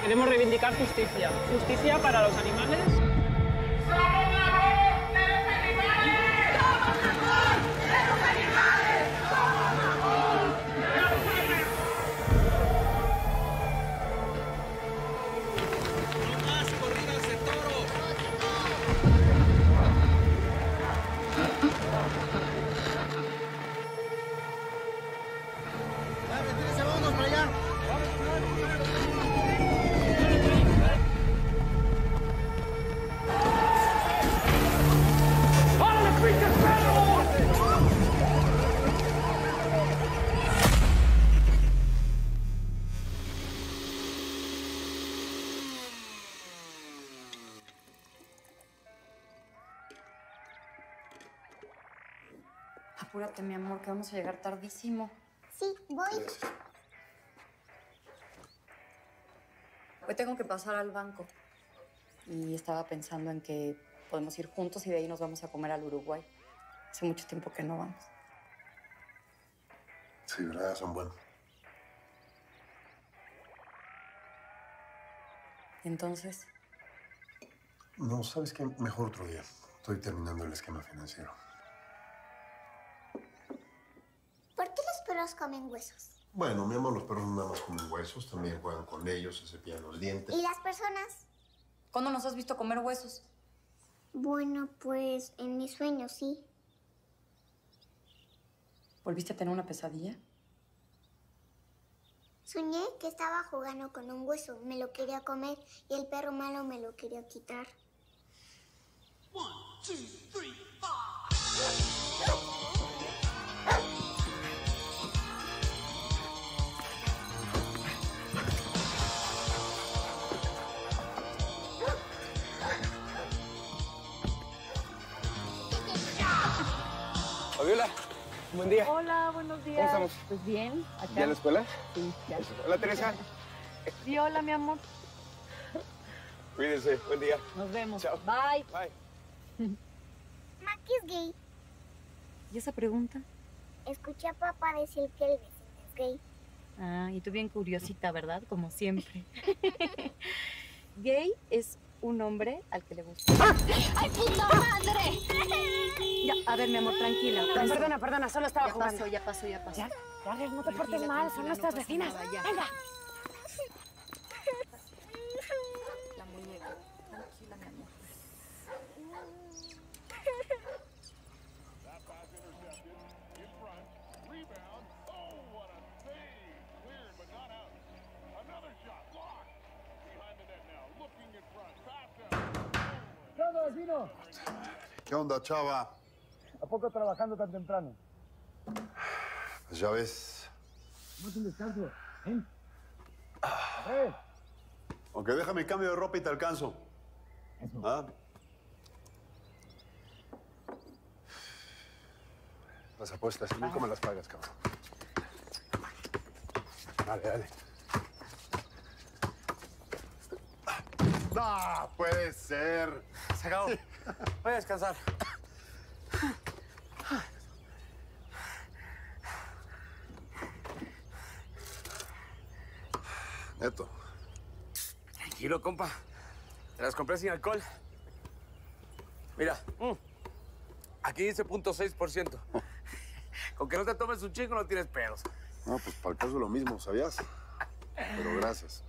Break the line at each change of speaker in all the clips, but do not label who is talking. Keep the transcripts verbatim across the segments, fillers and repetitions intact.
Queremos reivindicar justicia. Justicia para los animales.
Apúrate, mi amor, que vamos a llegar tardísimo.
Sí, voy.
Hoy tengo que pasar al banco. Y estaba pensando en que podemos ir juntos y de ahí nos vamos a comer al Uruguay. Hace mucho tiempo que no vamos.
Sí, ¿verdad? Son buenos.
Entonces,
No, ¿sabes qué? Mejor otro día. Estoy terminando el esquema financiero.
¿Por qué los perros comen huesos?
Bueno, mi amor, los perros no nada más comen huesos, también juegan con ellos, se cepillan los dientes.
¿Y las personas?
¿cuándo nos has visto comer huesos?
Bueno, pues en mis sueños, sí.
¿Volviste a tener una pesadilla?
Soñé que estaba jugando con un hueso, me lo quería comer y el perro malo me lo quería quitar.
One, two, three, five.
Fabiola, buen día.
Hola, buenos días.
¿Cómo estamos?
Pues bien, acá.
¿Ya en la escuela?
Sí, ya.
Hola, Teresa.
Sí, hola, mi amor.
Cuídense, buen día.
Nos vemos.
Chao.
Bye.
Bye.
Maki es gay.
¿Y esa pregunta?
Escuché a papá decir que el vecino es gay.
Ah, y tú bien curiosita, ¿verdad? Como siempre. Gay es un hombre al que le gusta.
¡Ay, puta madre!
Ya, a ver, mi amor, tranquila.
Ay, perdona, perdona, solo estaba
Ya
jugando.
pasó, ya pasó, ya pasó.
Ya, ya, no te portes
Tranquila,
mal,
tranquila,
son
no
nuestras
pasa
vecinas.
nada, ya.
Venga.
La muñeca. Tranquila, mi amor.
Vecino,
¿Qué onda, chava?
¿a poco trabajando tan temprano?
Pues ya ves.
No es un descanso. ¿Eh? ¿Eh?
Aunque déjame cambio de ropa y te alcanzo.
Eso.
¿Ah? Las apuestas, nunca me las pagas, cabrón. Dale, dale. ¡No puede ser!
Se acabó. Voy a descansar.
Neto.
Tranquilo, compa. Te las compré sin alcohol. Mira. Mm. Aquí dice punto seis por ciento. Con que no te tomes un chingo no tienes pedos.
No, pues para el caso lo mismo, ¿sabías? Pero gracias.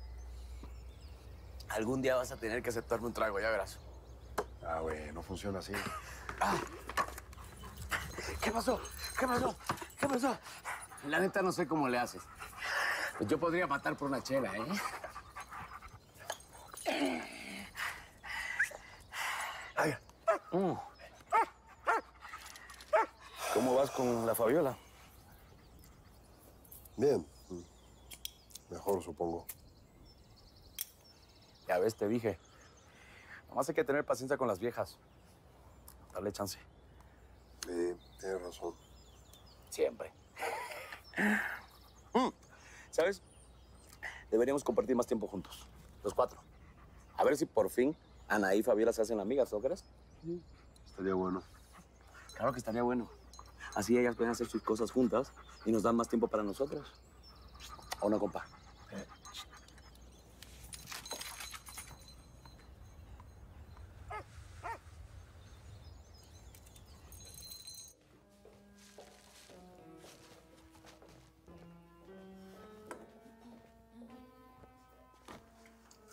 Algún día vas a tener que aceptarme un trago, ya verás.
Ah, güey, no funciona así.
Ah. ¿Qué pasó? ¿Qué pasó? ¿Qué pasó? La neta no sé cómo le haces. Pues yo podría matar por una chela, ¿eh? Ay. Mm. ¿Cómo vas con la Fabiola?
Bien. Mejor, supongo.
Ya ves, te dije. Nomás hay que tener paciencia con las viejas. Darle chance.
Sí, tienes razón.
Siempre. Mm. ¿Sabes? Deberíamos compartir más tiempo juntos. Los cuatro. A ver si por fin Ana y Fabiola se hacen amigas, ¿no crees?
Sí. Estaría bueno.
Claro que estaría bueno. Así ellas pueden hacer sus cosas juntas y nos dan más tiempo para nosotros. ¿O no, compa?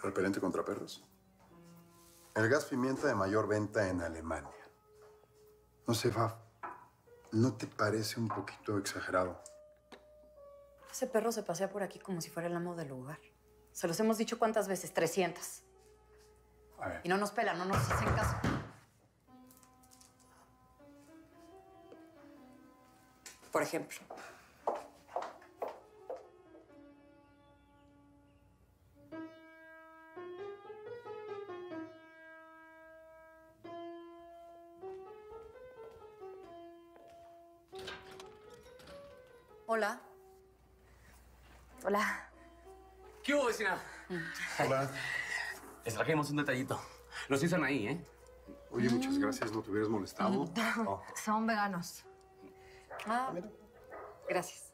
¿Repelente contra perros? El gas pimienta de mayor venta en Alemania. No sé, Faf, ¿no te parece un poquito exagerado?
Ese perro se pasea por aquí como si fuera el amo del lugar. Se los hemos dicho cuántas veces, trescientas.
A ver.
Y no nos pelan, no nos hacen caso. Por ejemplo. Hola.
Hola.
¿Qué hubo, vecina?
Hola.
Les trajimos un detallito. Los hizo ahí, ¿eh?
Oye, muchas gracias. ¿No te hubieras molestado? Oh.
Son veganos.
Ah, gracias.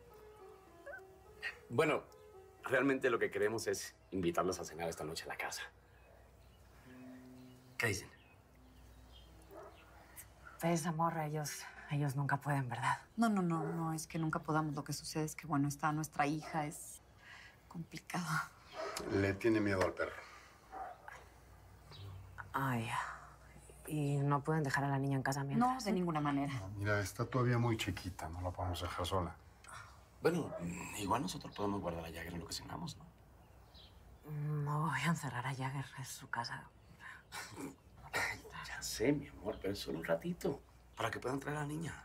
Bueno, realmente lo que queremos es invitarlos a cenar esta noche a la casa. ¿Qué dicen?
Pues, amor, ellos, ellos nunca pueden, ¿verdad?
No, no, no, no es que nunca podamos. Lo que sucede es que, bueno, está nuestra hija, es complicado.
Le tiene miedo al perro.
Ay, ¿y no pueden dejar a la niña en casa
No,
mientras?
de ninguna manera.
No, mira, está todavía muy chiquita. No la podemos dejar sola.
Bueno, igual nosotros podemos guardar a Jagger en lo que cenamos, ¿no?
No voy a encerrar a Jagger en su casa.
Ya sé, mi amor, pero es solo un ratito. Para que puedan traer a la niña.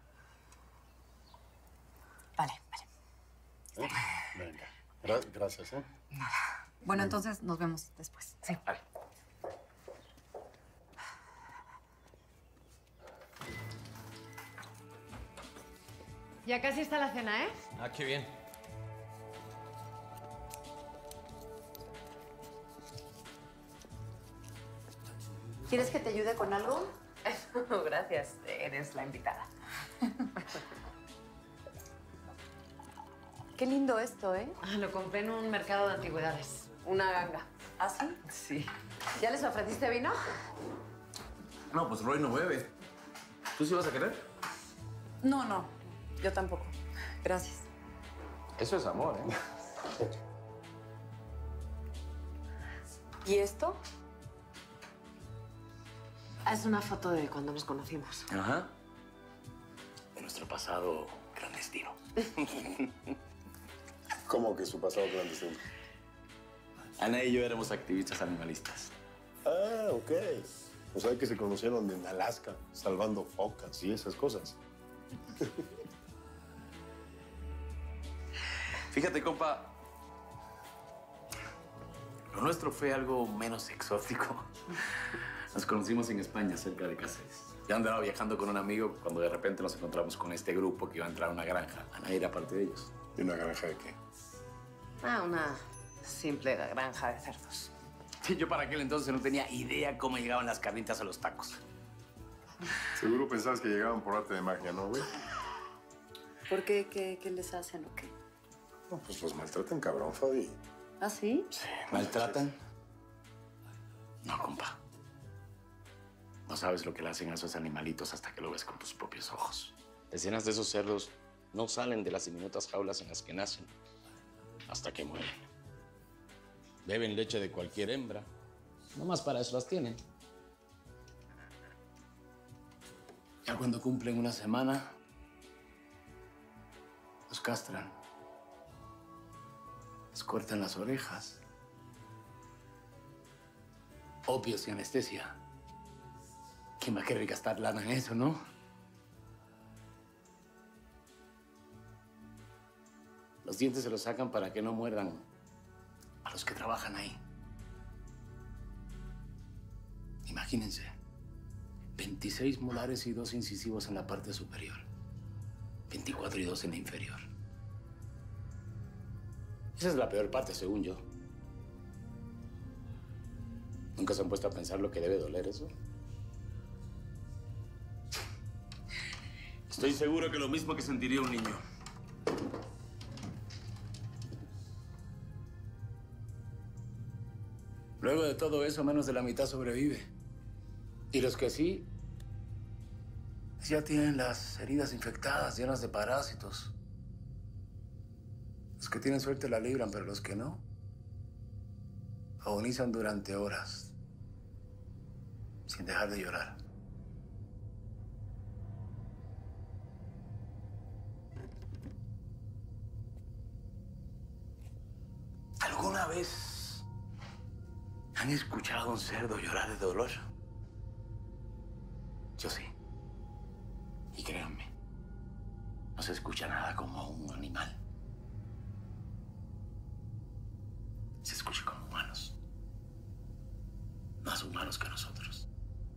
Vale, vale.
Venga. Gra- gracias, ¿eh?
Bueno, entonces nos vemos después.
Sí.
Vale.
Ya casi está la cena, ¿eh?
Ah, qué bien.
¿Quieres que te ayude con algo?
Gracias, eres la invitada.
Qué lindo esto, ¿eh?
Ah, lo compré en un mercado de antigüedades. Una ganga.
¿Ah, sí?
Sí. ¿Ya les ofreciste vino?
No, pues Roy no bebe. ¿Tú sí vas a querer?
No, no. Yo tampoco. Gracias.
Eso es amor, ¿eh?
¿Y esto?
Es una foto de cuando nos conocimos.
Ajá. De nuestro pasado clandestino.
¿Cómo que su pasado clandestino?
Ana y yo éramos activistas animalistas.
Ah, ok. O sea que se conocieron en Alaska, salvando focas y esas cosas.
Fíjate, compa. Lo nuestro fue algo menos exótico. Nos conocimos en España, cerca de Cáceres. Yo andaba viajando con un amigo cuando de repente nos encontramos con este grupo que iba a entrar a una granja. Ana era parte de ellos.
¿Y una granja de qué?
Ah, una simple granja de cerdos.
Sí, yo para aquel entonces no tenía idea cómo llegaban las carnitas a los tacos.
Seguro pensabas que llegaban por arte de magia, ¿no, güey?
¿Por qué? ¿Qué, qué les hacen o qué?
No, pues los maltratan, cabrón, Fabi.
¿Ah, sí?
Sí, ¿maltratan? No, compa. No sabes lo que le hacen a esos animalitos hasta que lo ves con tus propios ojos.
Decenas de esos cerdos no salen de las diminutas jaulas en las que nacen hasta que mueren. Beben leche de cualquier hembra. Nomás para eso las tienen.
Ya cuando cumplen una semana, los castran. Les cortan las orejas. Opios y anestesia. ¿Quién va a querer gastar lana en eso, no? Los dientes se los sacan para que no muerdan a los que trabajan ahí. Imagínense, veintiséis molares y dos incisivos en la parte superior. veinticuatro y dos en la inferior. Esa es la peor parte, según yo. ¿Nunca se han puesto a pensar lo que debe doler eso? Estoy seguro que lo mismo que sentiría un niño. Luego de todo eso, menos de la mitad sobrevive. Y los que sí, ya tienen las heridas infectadas, llenas de parásitos. Los que tienen suerte la libran, pero los que no,
Agonizan durante horas, sin dejar de llorar. ¿Alguna vez han escuchado a un cerdo llorar de dolor? Yo sí. Y créanme, no se escucha nada como un animal. Se escucha como humanos. Más humanos que nosotros.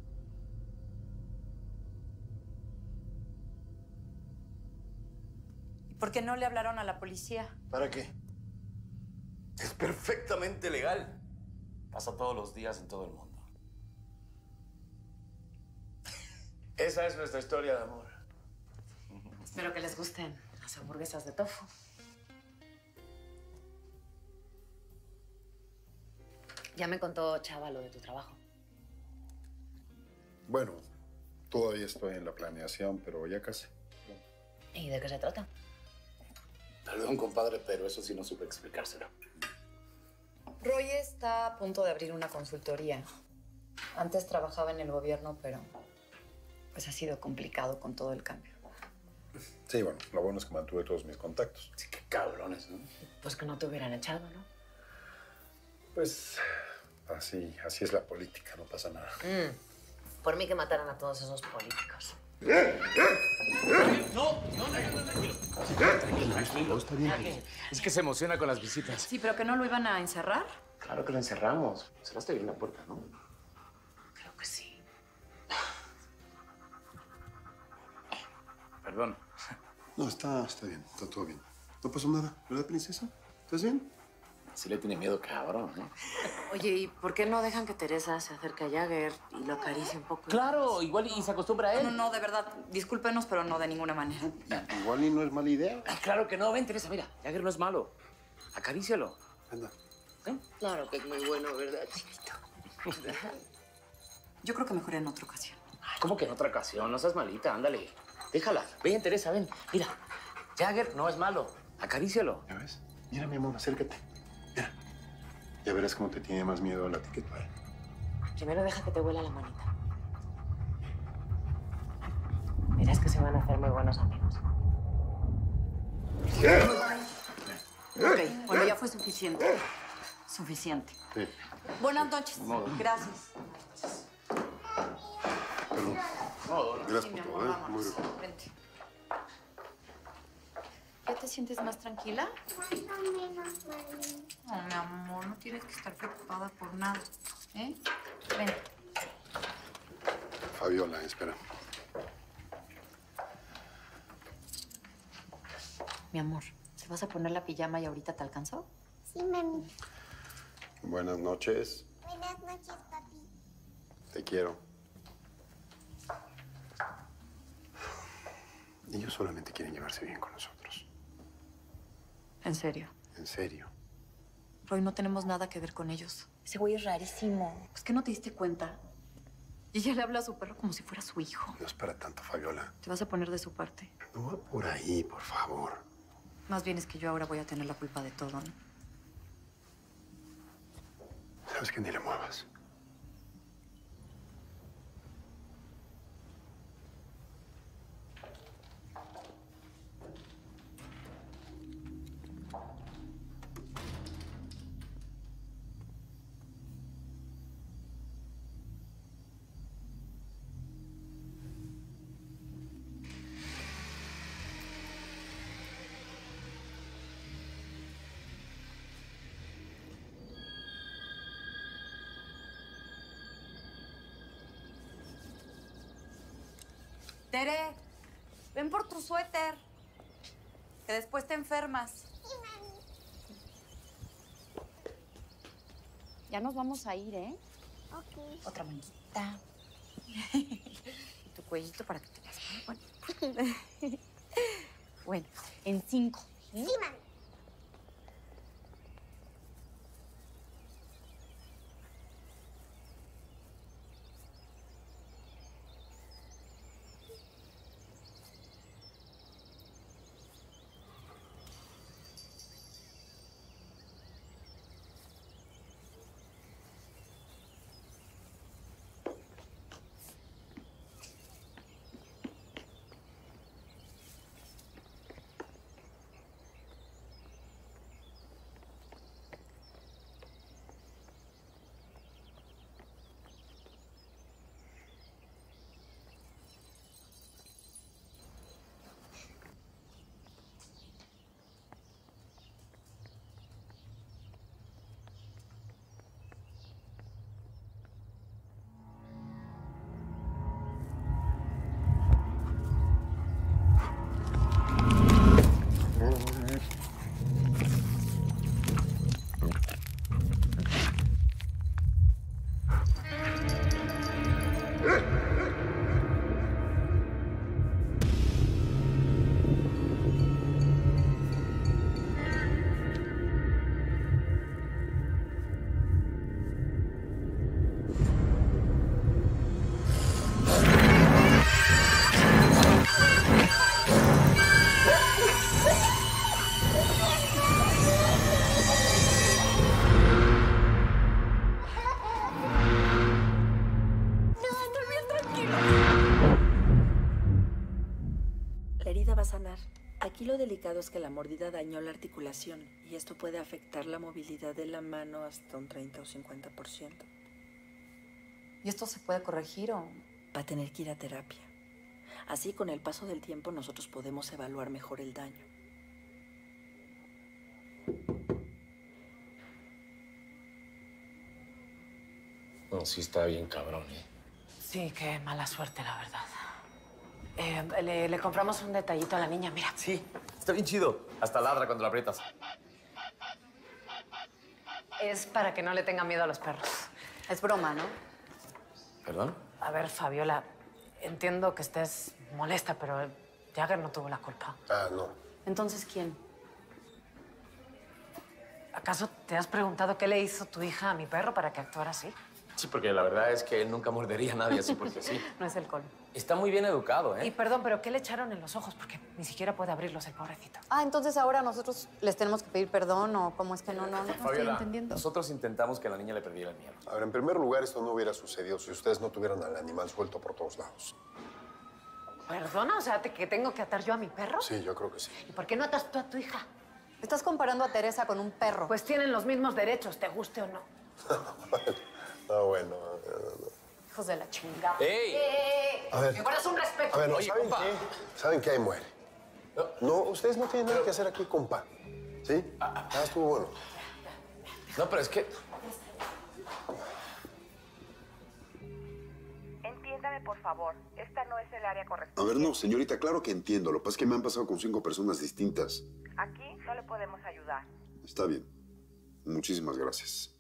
¿Y por qué no le hablaron a la policía?
¿Para qué? Es perfectamente legal.
Pasa todos los días en todo el mundo.
Esa es nuestra historia de amor.
Espero que les gusten las hamburguesas de tofu. Ya me contó Chava lo de tu trabajo.
Bueno, todavía estoy en la planeación, pero ya casi.
¿Y de qué se trata?
Perdón, compadre, pero eso sí no supe explicárselo.
Roy está a punto de abrir una consultoría. Antes trabajaba en el gobierno, pero pues ha sido complicado con todo el cambio.
Sí, bueno, lo bueno es que mantuve todos mis contactos.
Sí, qué cabrones, ¿no?
Pues que no te hubieran echado, ¿no?
Pues así, así es la política, no pasa nada.
Mm. Por mí que mataran a todos esos políticos.
No, no, no, no, tranquilo. Tranquilo, tranquilo, está bien. Es que se emociona con las visitas.
Sí, pero que no lo iban a encerrar.
Claro que lo encerramos. Cerraste bien la puerta, ¿no?
Creo que sí.
Perdón.
No, está, está bien, está todo bien. No pasó nada, ¿verdad, princesa? ¿Estás bien?
Sí le tiene miedo, cabrón, ¿eh?
Oye, ¿y por qué no dejan que Teresa se acerque a Jagger y lo acaricie un poco?
Claro, igual y se acostumbra a él.
No, no, de verdad, discúlpenos, pero no de ninguna manera.
Igual y no es mala idea.
Ay, claro que no. Ven, Teresa, mira. Jagger no es malo. Acarícialo.
Anda.
¿Ven?
Claro que es muy bueno, ¿verdad, chiquito?
Yo creo que mejor en otra ocasión.
Ay, ¿cómo que en otra ocasión? No seas malita, ándale. Déjala. Ven, Teresa, ven. Mira, Jagger no es malo. Acarícialo.
¿Ya ves? Mira, mi amor, acércate. Mira. Ya verás cómo te tiene más miedo a la tiqueta.
Primero deja que te huela la manita. Verás que se van a hacer muy buenos amigos.
Ok, bueno, ya fue suficiente. Suficiente.
Sí.
Buenas noches. Gracias.
Perdón. Gracias por todo, ¿eh? Muy bien.
Vente. ¿Ya te sientes más tranquila?
Más o menos, mami.
No, mi amor, no tienes que estar preocupada por nada. ¿Eh? Ven.
Fabiola, espera.
Mi amor, ¿te vas a poner la pijama y ahorita te alcanzó?
Sí, mami.
Buenas noches.
Buenas noches, papi.
Te quiero. Ellos solamente quieren llevarse bien con nosotros.
¿En serio?
En serio.
Roy, no tenemos nada que ver con ellos. Ese güey es rarísimo. ¿Es que no te diste cuenta? Y ella le habla a su perro como si fuera su hijo.
No es para tanto, Fabiola.
Te vas a poner de su parte.
No va por ahí, por favor.
Más bien es que yo ahora voy a tener la culpa de todo, ¿no?
Sabes que ni le muevas.
Tere, ven por tu suéter. Que después te enfermas.
Sí, mami.
Ya nos vamos a ir, ¿eh?
Ok.
Otra manita. Y tu cuellito para que te veas muy bueno. Bueno, en cinco. ¿eh?
Sí, mami.
Aquí lo delicado es que la mordida dañó la articulación y esto puede afectar la movilidad de la mano hasta un treinta o cincuenta por ciento.
¿Y esto se puede corregir o...?
Va a tener que ir a terapia. Así, con el paso del tiempo, nosotros podemos evaluar mejor el daño.
No, sí está bien cabrón, ¿eh?
Sí, qué mala suerte, la verdad. Eh, le, le compramos un detallito a la niña, mira.
Sí, está bien chido. Hasta ladra cuando la aprietas.
Es para que no le tenga miedo a los perros.
Es broma, ¿no?
¿Perdón?
A ver, Fabiola, entiendo que estés molesta, pero Jagger no tuvo la culpa.
Ah, no.
Entonces, ¿quién?
¿Acaso te has preguntado qué le hizo tu hija a mi perro para que actuara así?
Sí, porque la verdad es que él nunca mordería a nadie así porque sí.
No es el colmo.
Está muy bien educado, ¿eh?
Y perdón, pero ¿qué le echaron en los ojos? Porque ni siquiera puede abrirlos el pobrecito.
Ah, entonces ahora nosotros les tenemos que pedir perdón o cómo es que no, no, no, no estoy
Fabiola,
entendiendo.
nosotros intentamos que la niña le perdiera el miedo.
A ver, en primer lugar, esto no hubiera sucedido si ustedes no tuvieran al animal suelto por todos lados.
¿Perdona? O sea, ¿te- ¿que tengo que atar yo a mi perro?
Sí, yo creo que sí.
¿Y por qué no atas tú a tu hija?
Estás comparando a Teresa con un perro.
Pues tienen los mismos derechos, te guste o no.
No, bueno.
Hijos de la chingada.
¡Ey!
¡Eh!
A ver.
¿Me guardas un respeto?
A ver, no,
Oye,
¿saben
compa.
qué? ¿Saben qué? Ahí muere. No, ustedes no tienen nada que hacer aquí, compa. ¿Sí? Ah, estuvo bueno.
No, pero es que...
Entiéndame, por favor. Esta no es el área
A
correspondiente.
ver, no, señorita, claro que entiendo. Lo que pasa es que me han pasado con cinco personas distintas.
Aquí no le podemos ayudar.
Está bien. Muchísimas gracias.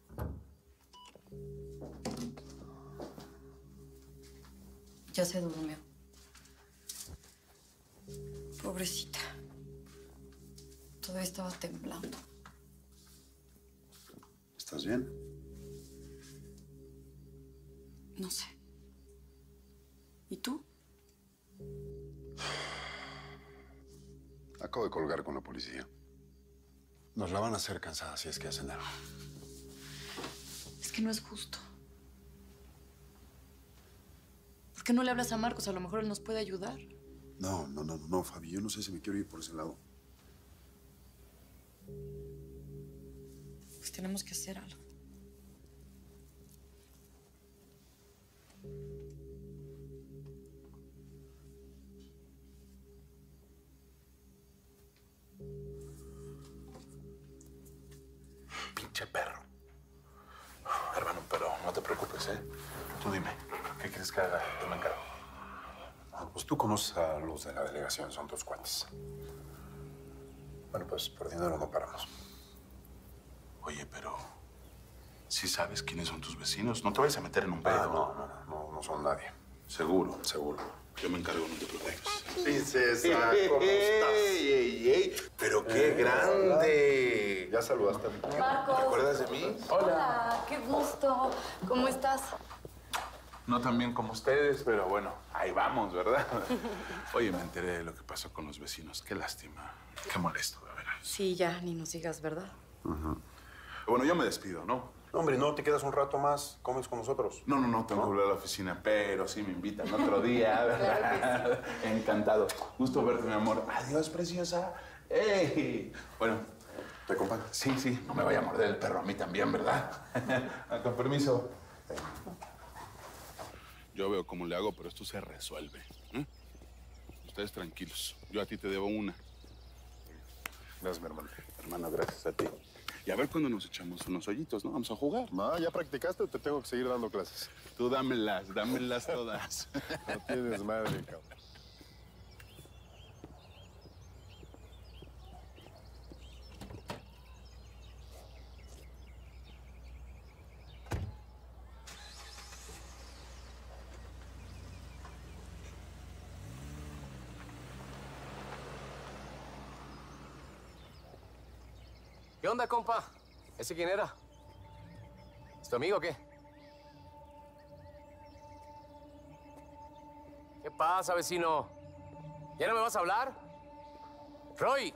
Ya se durmió. Pobrecita. Todavía estaba temblando.
¿Estás bien?
No sé. ¿Y tú?
Acabo de colgar con la policía. Nos la van a hacer cansada si es que hacen algo.
Es que no es justo. ¿Por qué no le hablas a Marcos? A lo mejor él nos puede ayudar.
No, no, no, no, Fabi. Yo no sé si me quiero ir por ese lado.
Pues tenemos que hacer algo.
Pinche perro. Hermano, pero no te preocupes, ¿eh? Tú dime, ¿qué quieres que haga? Yo me encargo.
Ah, pues tú conoces a los de la delegación, son tus cuates. Bueno, pues por dinero no paramos.
Oye, pero... ¿sí sabes quiénes son tus vecinos? No te vayas a meter en un pedo.
Ah, no, no, no, no, no son nadie.
¿Seguro?
Seguro.
Yo me encargo, no te preocupes.
Princesa, ¿cómo estás?
¡Ey, ey, ey! ¡Pero qué grande!
¿Ya saludaste a mi
Marcos.
¿Te acuerdas de mí?
Hola, qué gusto. ¿Cómo estás?
No tan bien como ustedes, pero bueno, ahí vamos, ¿verdad? Oye, me enteré de lo que pasó con los vecinos. Qué lástima. Qué molesto, de veras.
Sí, ya, ni nos sigas, ¿verdad?
Bueno, yo me despido, ¿no?
Hombre, no, te quedas un rato más, comes con nosotros.
No, no, no, tengo que volver a la oficina, pero sí me invitan otro día, ¿verdad? Encantado. Gusto verte, mi amor. Adiós, preciosa. ¡Ey! Bueno,
¿te acompaño?
Sí, sí, no me vaya a morder el perro a mí también, ¿verdad? Con permiso. Yo veo cómo le hago, pero esto se resuelve. ¿eh? Ustedes tranquilos. Yo a ti te debo una.
Gracias, mi hermano.
Hermano, gracias a ti. Y a ver cuándo nos echamos unos hoyitos, ¿no? Vamos a jugar.
No, ¿ya practicaste o te tengo que seguir dando clases?
Tú dámelas, dámelas todas.
No tienes madre, cabrón.
¿Qué onda, compa? ¿Ese quién era? ¿Es tu amigo o qué? ¿Qué pasa, vecino? ¿Ya no me vas a hablar? ¡Roy!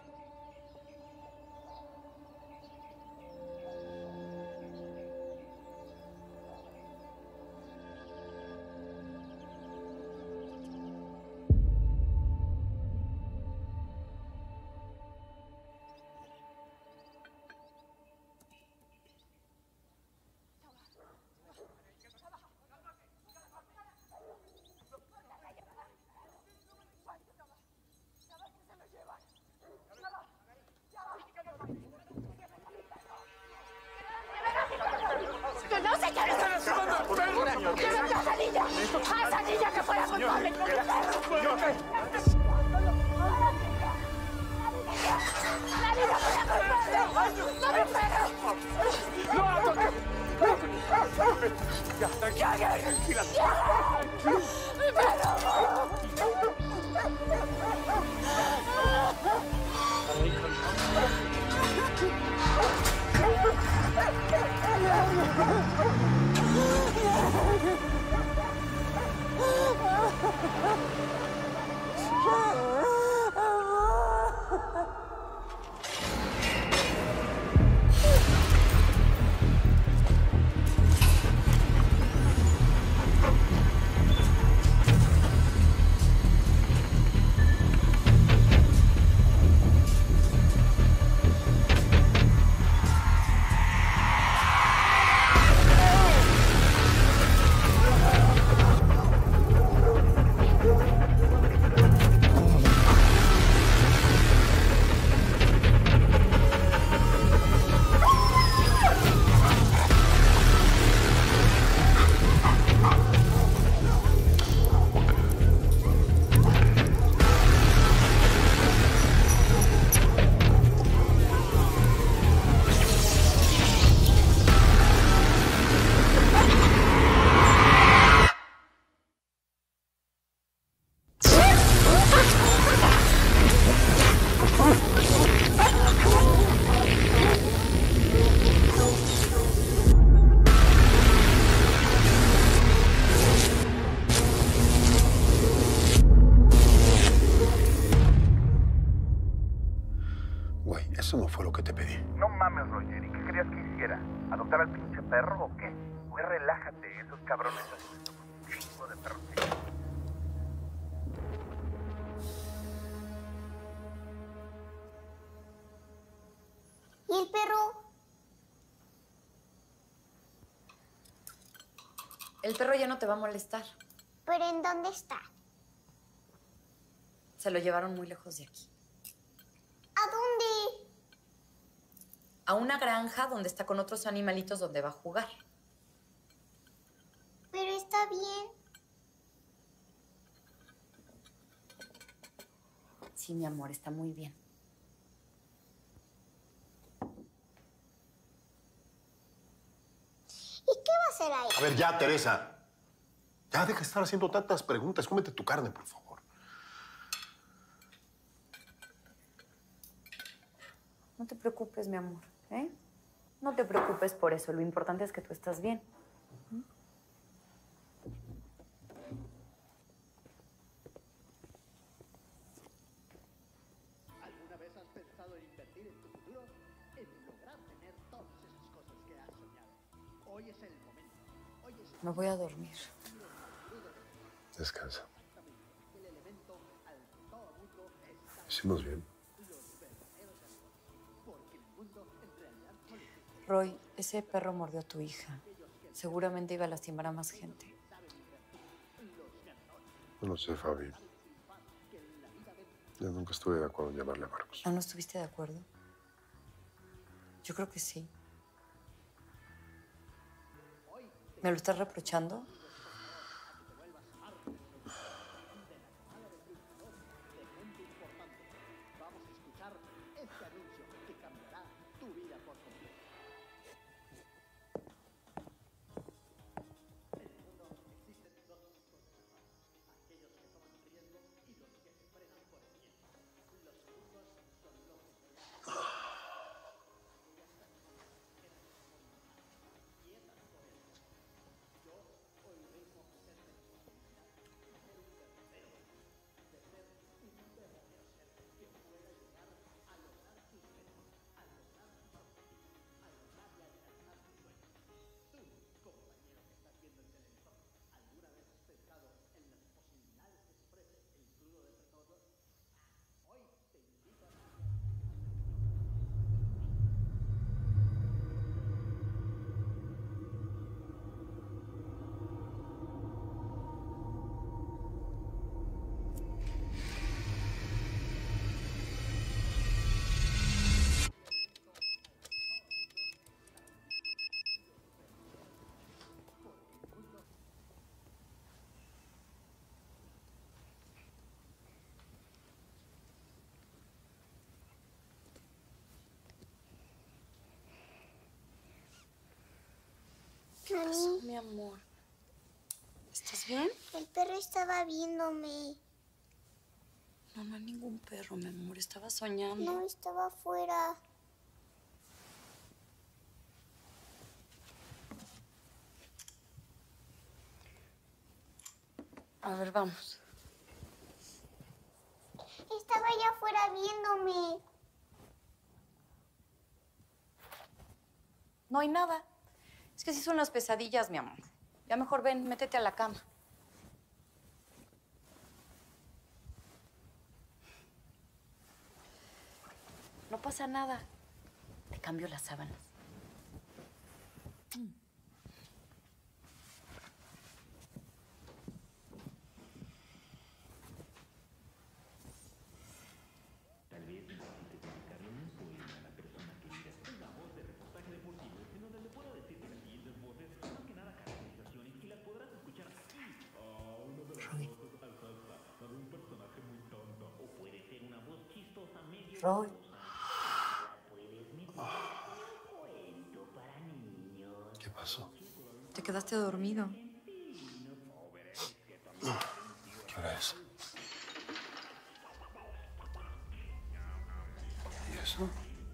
responsable con mi perro!
Señor.
¡Nadie no puede perro! ¡No me perro!
¡No la toques! Ya, tranquila, tranquila.
¡Mi perro!
Güey, eso no fue lo que te pedí.
No mames, Roger. ¿Y qué querías que hiciera? ¿Adoptar al pinche perro o qué? Güey, relájate. Esos cabrones hacen un chingo de perros.
¿Y el perro?
El perro ya no te va a molestar.
¿Pero en dónde está?
Se lo llevaron muy lejos de aquí.
¿A dónde?
A una granja donde está con otros animalitos donde va a jugar.
Pero está bien.
Sí, mi amor, está muy bien.
¿Y qué va a hacer ahí?
A ver, ya, Teresa. Ya deja de estar haciendo tantas preguntas. Cómete tu carne, por favor.
No te preocupes, mi amor, ¿eh? No te preocupes por eso. Lo importante es que tú estás bien. ¿Mm?
¿Alguna vez has pensado en invertir en tu futuro? En lograr tener todas esas cosas que has soñado. Hoy es el momento. Hoy es el
Me voy a dormir.
Descansa.
el elemento al que todo mundo está.
Hicimos bien.
Porque el mundo en realidad solo existe.
Roy, ese perro mordió a tu hija. Seguramente iba a lastimar a más gente.
No lo sé, Fabi. Yo nunca estuve de acuerdo en llamarle a Marcos.
¿Ah, no estuviste de acuerdo? Yo creo que sí. ¿Me lo estás reprochando?
Vamos a escuchar este anuncio que cambiará tu vida por completo. En el mundo existen dos tipos de personas. Aquellos que toman riesgo y los que se frenan por el miedo. Los segundos son los que quietas por el yo hoy
mi amor. ¿Estás bien?
El perro estaba viéndome.
No, no hay ningún perro, mi amor. Estaba soñando.
No, estaba afuera.
A ver, vamos.
Estaba allá afuera viéndome.
No hay nada. Es que sí son las pesadillas, mi amor. Ya mejor ven, métete a la cama. No pasa nada. Te cambio las sábanas.
Tal vez necesites dedicarle un poema a la persona querida. Una voz de reportaje deportivo en donde le puedo decir que las siguientes voces son más que nada caracterizaciones y las podrás escuchar aquí. Ah, una de las voces alzada de un personaje muy tonto. O puede ser una voz chistosa medio.
Roy.
¿Qué pasó?
Te quedaste dormido.
¿Qué hora es? ¿Y eso?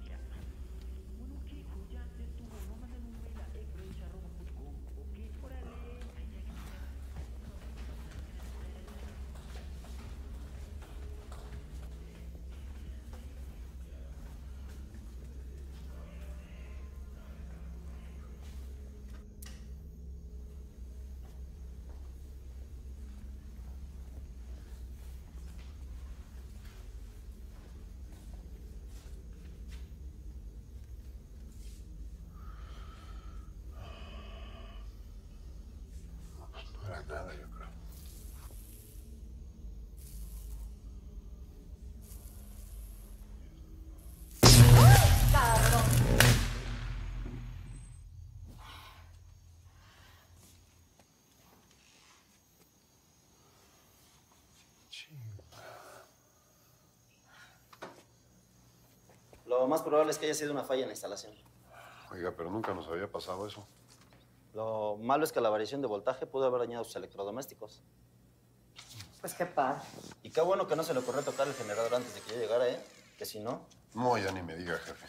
No era nada, yo creo.
Lo más probable es que haya sido una falla en la instalación.
Oiga, pero nunca nos había pasado eso.
Lo malo es que la variación de voltaje pudo haber dañado sus electrodomésticos.
Pues qué padre.
Y qué bueno que no se le ocurrió tocar el generador antes de que yo llegara, ¿eh? Que si no...
No, ya ni me diga, jefe.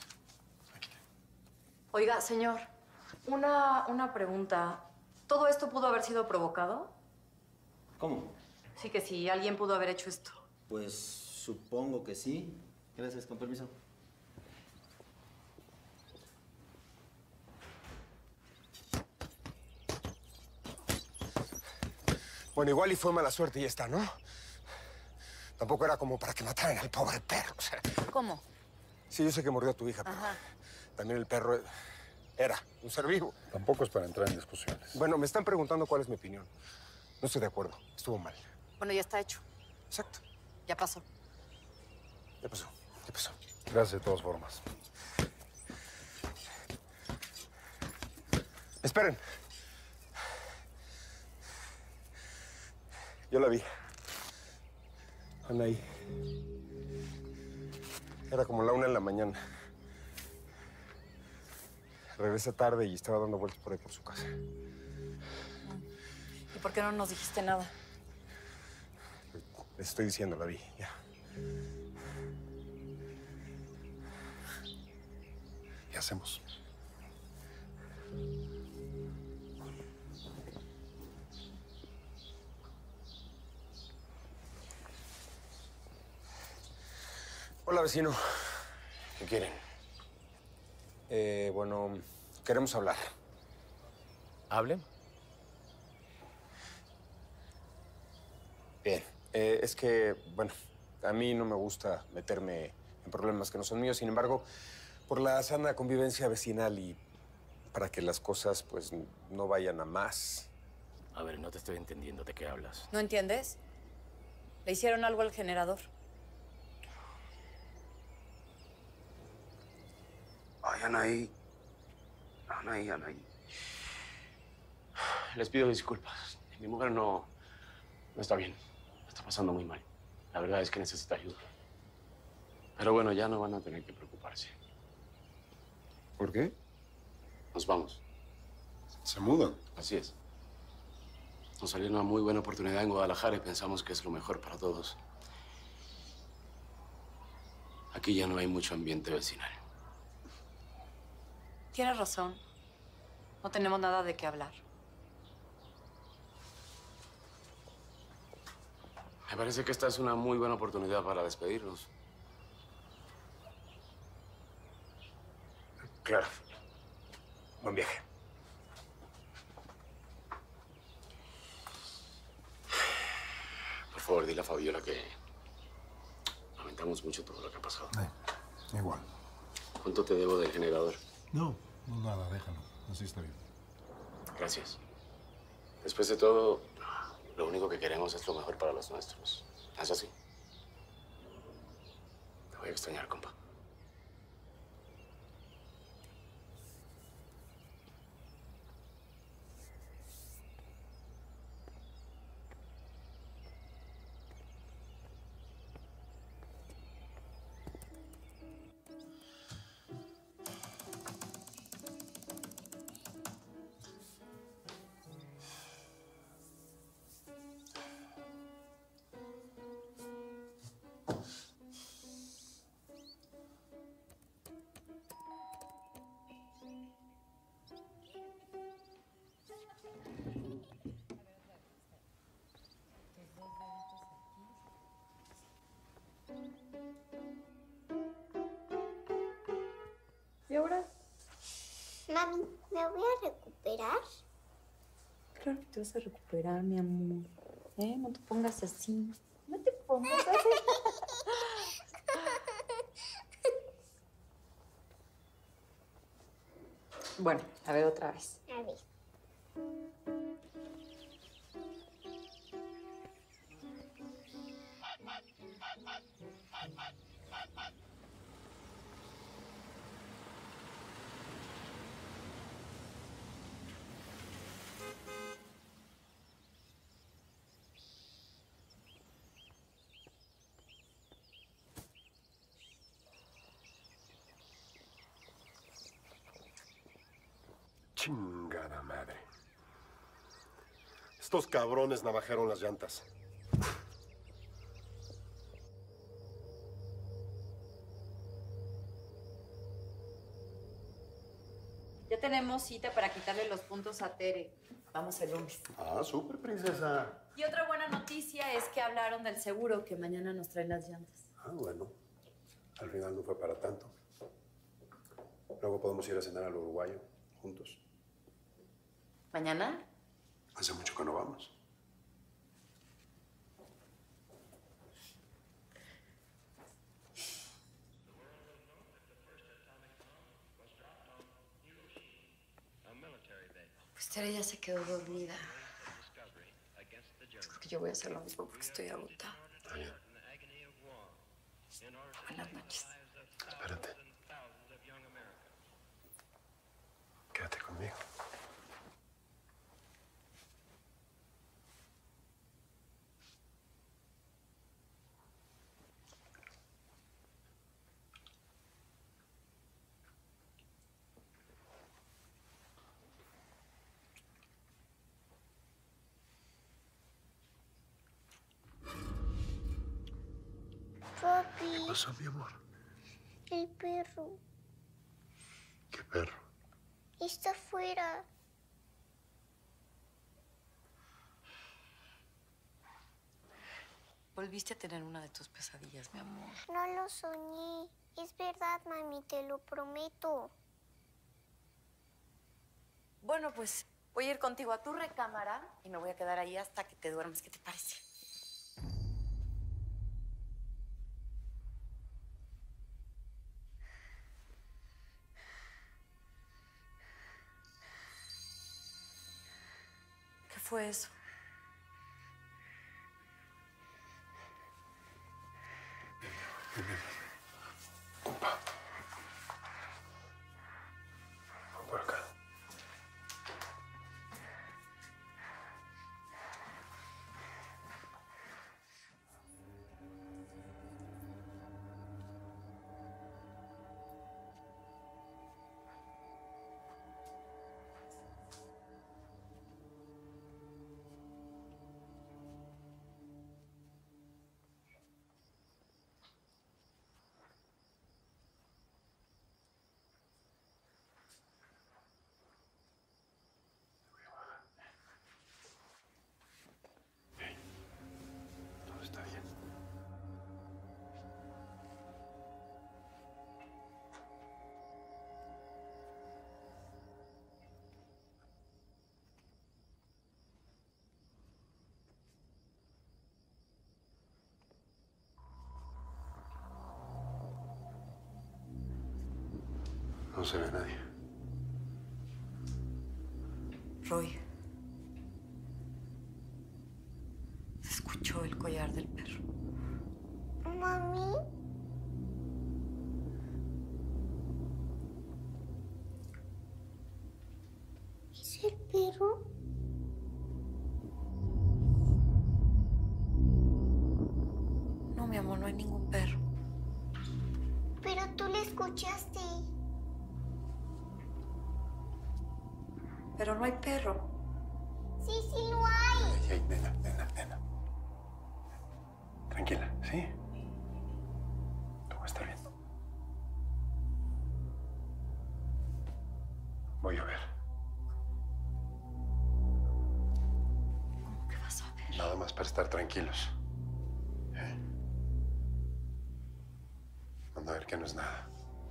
Oiga, señor, una, una pregunta. ¿Todo esto pudo haber sido provocado?
¿Cómo?
Sí, que si alguien pudo haber hecho esto.
Pues supongo que sí. Gracias, con permiso.
Bueno, igual y fue mala suerte y ya está, ¿no? Tampoco era como para que mataran al pobre perro, o sea.
¿Cómo?
Sí, yo sé que mordió a tu hija, pero
Ajá.
también el perro era un ser vivo.
Tampoco es para entrar en discusiones.
Bueno, me están preguntando cuál es mi opinión. No estoy de acuerdo. Estuvo mal.
Bueno, ya está hecho.
Exacto.
Ya pasó.
Ya pasó. Ya pasó.
Gracias de todas formas.
Esperen. Yo la vi. Anaí. Era como la una de la mañana. Regresé tarde y estaba dando vueltas por ahí por su casa.
¿Y por qué no nos dijiste nada?
Les estoy diciendo, la vi, ya.
¿Qué hacemos?
Hola, vecino. ¿Qué quieren? Eh, bueno, queremos hablar.
¿Hablen?
Bien. Eh, es que, bueno, a mí no me gusta meterme en problemas que no son míos. Sin embargo, por la sana convivencia vecinal y para que las cosas, pues, no vayan a más.
A ver, no te estoy entendiendo de qué hablas.
¿No entiendes? ¿Le hicieron algo al generador?
Ay, Anaí. Anaí, Anaí. Les pido disculpas. Mi mujer no, no está bien. Está pasando muy mal. La verdad es que necesita ayuda. Pero bueno, ya no van a tener que preocuparse.
¿Por qué?
Nos vamos.
¿Se mudan?
Así es. Nos salió una muy buena oportunidad en Guadalajara y pensamos que es lo mejor para todos. Aquí ya no hay mucho ambiente vecinal.
Tienes razón. No tenemos nada de qué hablar.
Me parece que esta es una muy buena oportunidad para despedirnos.
Claro. Buen viaje.
Por favor, dile a Fabiola que lamentamos mucho todo lo que ha pasado.
Eh, igual.
¿Cuánto te debo del generador?
No, no nada, déjalo. Así está bien.
Gracias. Después de todo, lo único que queremos es lo mejor para los nuestros. ¿Es así? Te voy a extrañar, compa.
¿Y ahora?
Mami, ¿me voy a recuperar?
Claro que te vas a recuperar, mi amor. ¿Eh? No te pongas así. No te pongas así. Bueno, a ver otra vez.
A ver.
Chingada madre. Estos cabrones navajaron las llantas.
Ya tenemos cita para quitarle los puntos a Tere. Vamos el lunes.
Ah, súper, princesa.
Y otra buena noticia es que hablaron del seguro, que mañana nos traen las llantas.
Ah, bueno. Al final no fue para tanto. Luego podemos ir a cenar al uruguayo juntos.
¿Mañana?
Hace mucho que no vamos.
Pues Tere ya se quedó dormida. Yo creo que yo voy a hacer lo mismo porque estoy agotada.
Está bien.
Buenas noches.
Espérate. Quédate conmigo.
Papi,
¿Qué pasó, mi amor?
el perro
¿Qué perro?
está afuera.
Volviste a tener una de tus pesadillas, mi amor.
No lo soñé. Es verdad, mami, te lo prometo.
Bueno, pues voy a ir contigo a tu recámara y me voy a quedar ahí hasta que te duermes. ¿Qué te parece? ¿Qué fue eso?
Compa. Por acá. se ve a nadie.
Roy. Se escuchó el collar del perro.
Mami. ¿Es el perro?
No, mi amor, no hay ningún perro.
Pero tú le escuchaste.
Pero no hay perro.
Sí, sí lo hay.
Ey, ey, nena, nena, nena. Tranquila, ¿sí? Todo va a estar bien. Voy a ver.
¿Cómo que vas a ver?
Nada más para estar tranquilos. ¿Eh? Manda a ver que no es nada.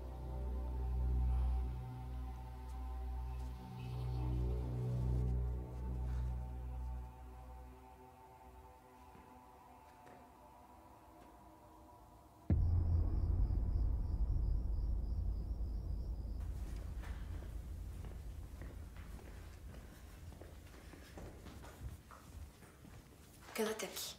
Quédate aquí.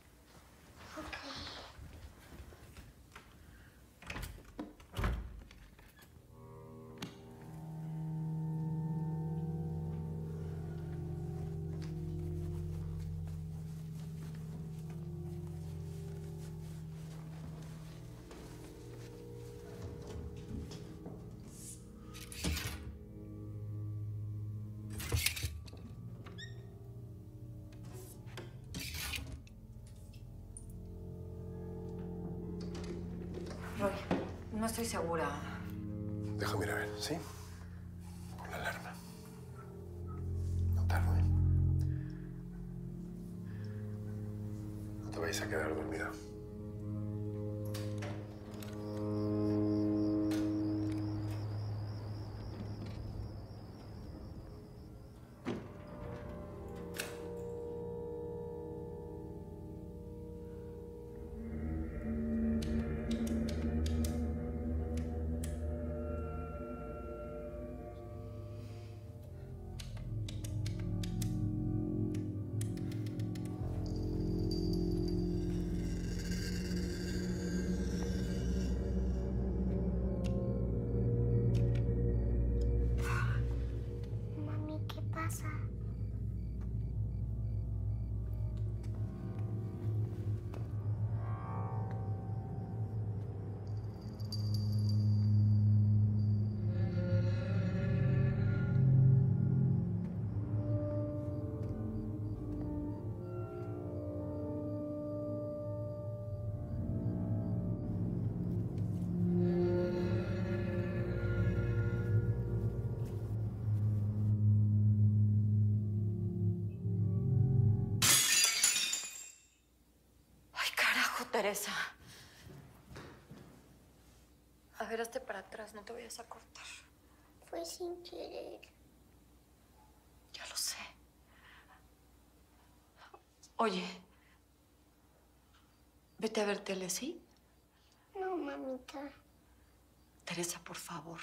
Roy, no estoy segura.
Déjame ir a ver, ¿sí? Con la alarma. No tardo, ¿eh? No te vayas a quedar dormida.
Mami, ¿qué pasa?
Ay, carajo, Teresa. A ver, hazte para atrás, no te vayas a cortar.
Fue sin querer.
Ya lo sé. Oye, vete a ver tele, ¿sí?
No, mamita.
Teresa, por favor.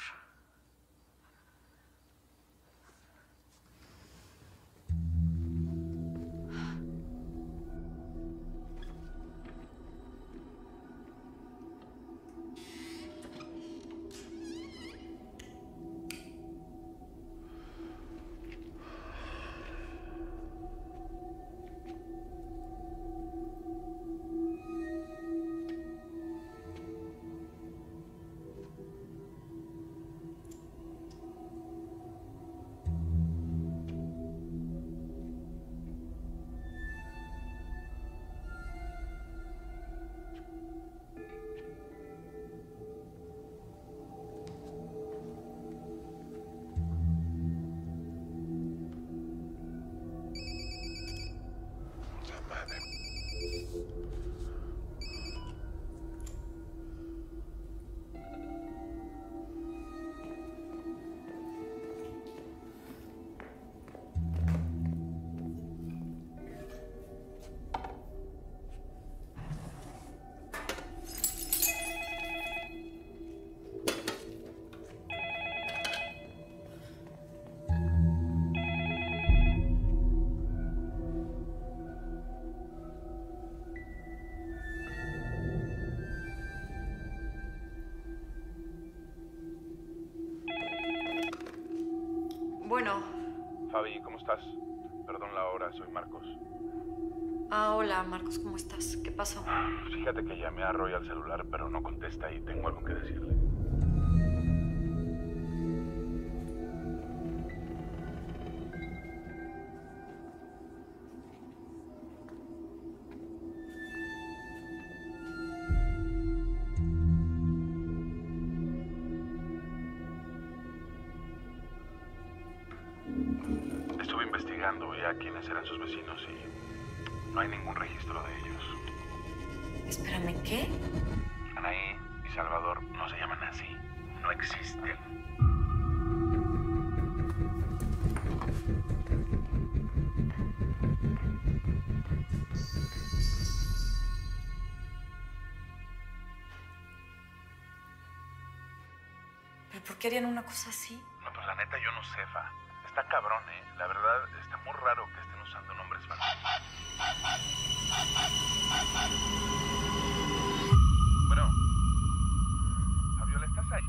Bueno.
Fabi, ¿cómo estás? Perdón la hora, soy Marcos.
Ah, hola, Marcos, ¿cómo estás? ¿Qué pasó?
Fíjate que llamé a Roy al celular, pero no contesta y tengo algo que decirle. Estuve investigando ya quiénes eran sus vecinos y no hay ningún registro de ellos.
Espérame, ¿qué?
Anaí y Salvador no se llaman así. No existen.
¿Pero por qué harían una cosa así?
No, pues la neta yo no sé, Fa. Está cabrón, ¿eh? La verdad, está muy raro que estén usando nombres falsos. Bueno. Fabiola, ¿estás ahí?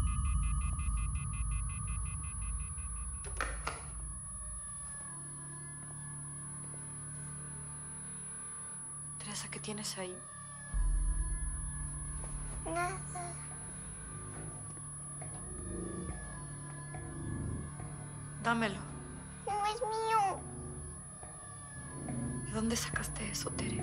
Teresa, ¿qué tienes ahí?
Nada.
Dámelo.
No es mío.
¿De dónde sacaste eso, Tere?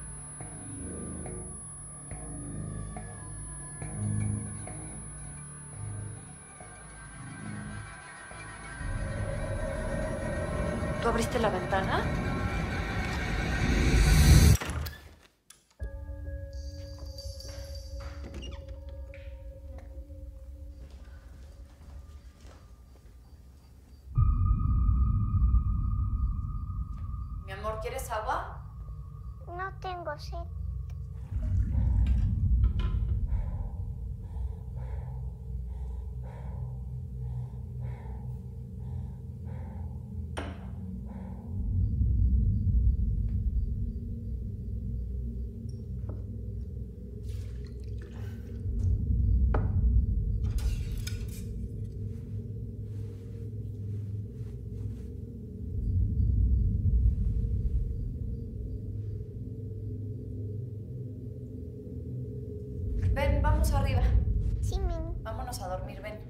¿Tú abriste la ventana? Mi amor, ¿quieres agua?
No tengo sed.
Ven, vamos arriba.
Sí, Mimi.
Vámonos a dormir, ven.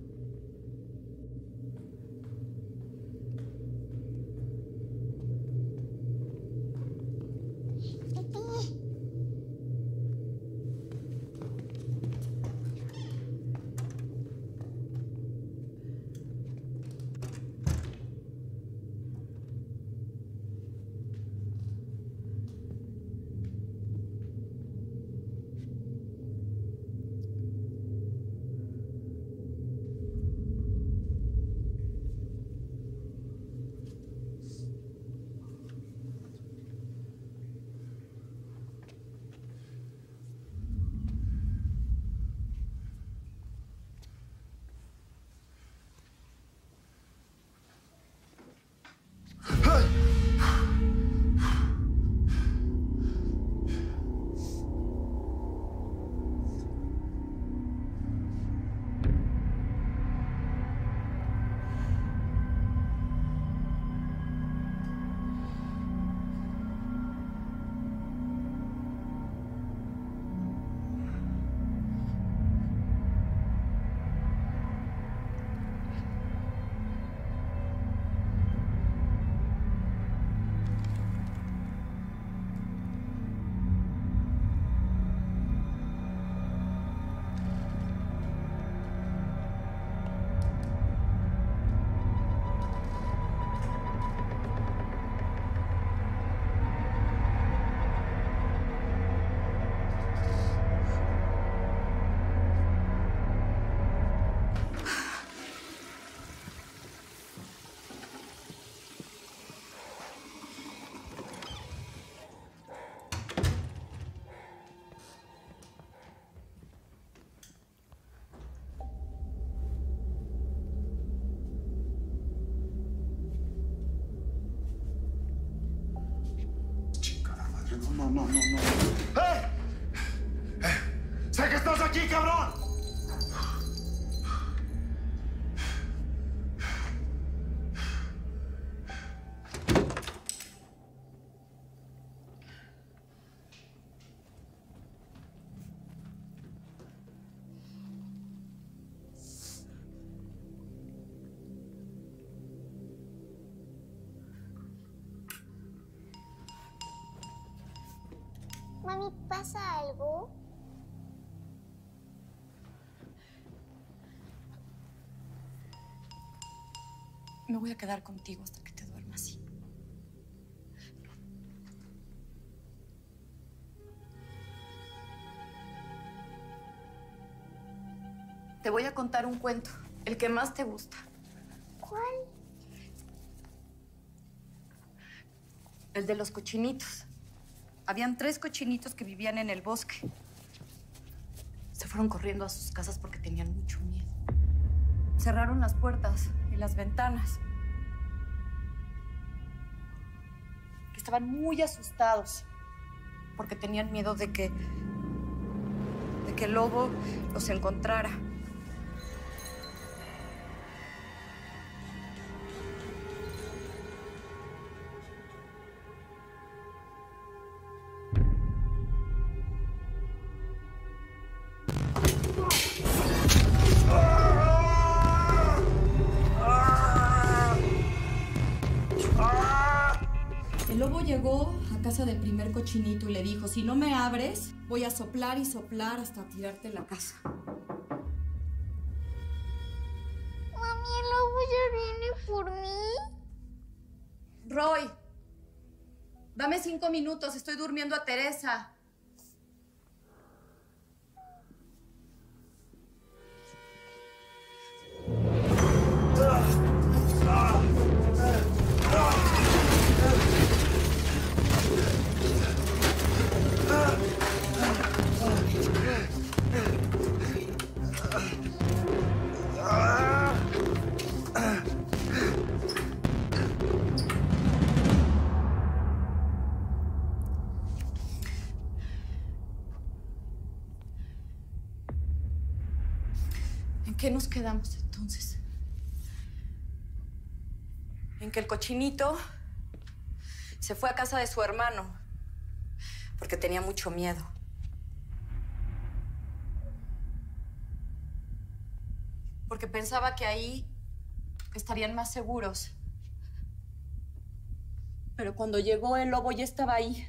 No, no, no, no. ¡Eh! ¡Eh! ¡Sé que estás aquí, cabrón!
Mami, ¿pasa algo?
Me voy a quedar contigo hasta que te duermas. Te voy a contar un cuento, el que más te gusta.
¿Cuál?
El de los cochinitos. Habían tres cochinitos que vivían en el bosque. Se fueron corriendo a sus casas porque tenían mucho miedo. Cerraron las puertas y las ventanas. Estaban muy asustados porque tenían miedo de que, de que el lobo los encontrara. El lobo llegó a casa del primer cochinito y le dijo, si no me abres, voy a soplar y soplar hasta tirarte la casa.
Mami, ¿el lobo ya viene por mí?
Roy, dame cinco minutos, estoy durmiendo a Teresa. ¿En qué nos quedamos entonces? En que el cochinito se fue a casa de su hermano porque tenía mucho miedo. Porque pensaba que ahí estarían más seguros. Pero cuando llegó el lobo ya estaba ahí.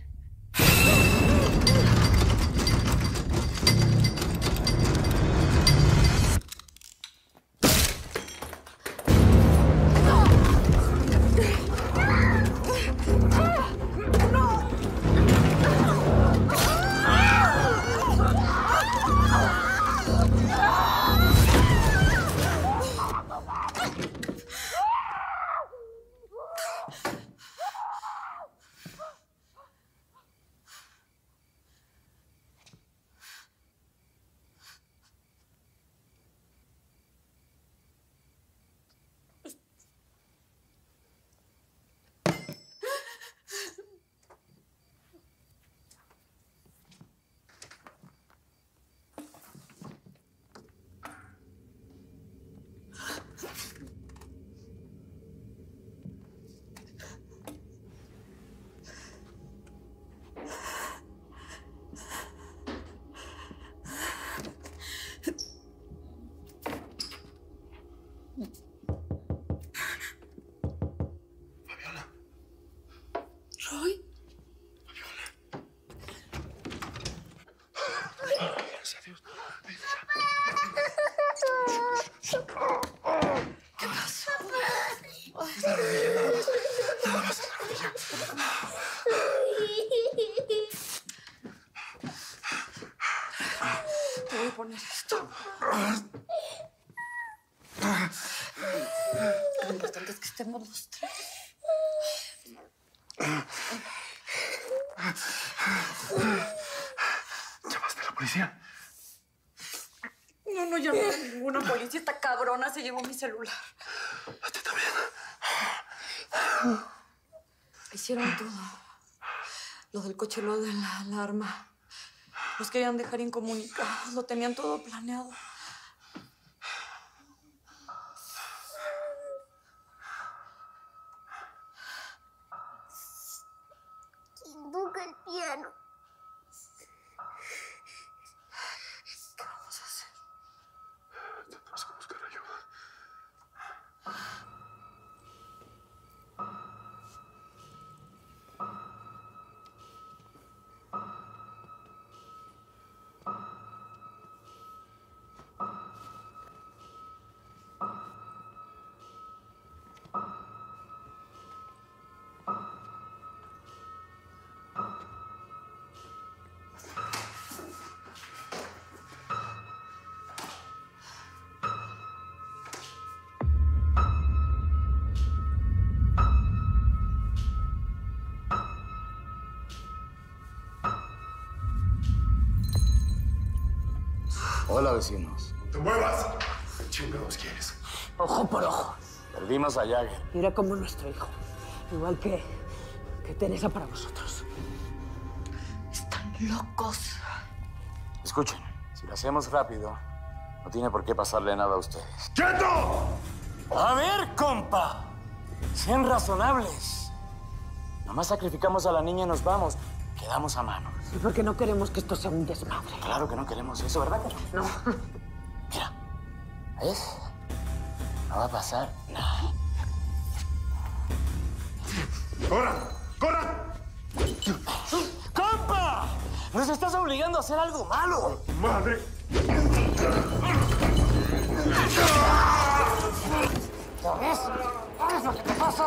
Roy.
Gracias a Dios.
¿Qué pasó?
Es la rodilla, nada más. Nada más es la rodilla.
Te voy a poner esto. Lo importante es que estemos los tres.
¿Llamaste a la policía?
No, no llamé a ninguna policía. Esta cabrona se llevó mi celular.
¿A ti también?
Hicieron todo. Lo del coche, lo de la alarma. Los querían dejar incomunicados. Lo tenían todo planeado.
¿Quién toca el piano?
¿Qué vamos a hacer?
Tendremos que buscar ayuda.
Hola, vecinos.
¡No te muevas! ¿Qué chingados quieres?
Ojo por ojo.
Perdimos a Jagger.
Y era como nuestro hijo. Igual que, que Teresa para vosotros.
Están locos.
Escuchen, si lo hacemos rápido, no tiene por qué pasarle nada a ustedes.
¡Quieto!
A ver, compa. Sean razonables. Nomás sacrificamos a la niña y nos vamos. Quedamos a mano.
Sí, porque no queremos que esto sea un desmadre.
Claro que no queremos eso, ¿verdad?
No.
Mira, ¿ves? No va a pasar nada.
¡Corran! ¡Corran!
¡Compa! ¡Nos estás obligando a hacer algo malo!
¡Madre!
¿Ya ves? ¿Sabes lo que te pasa?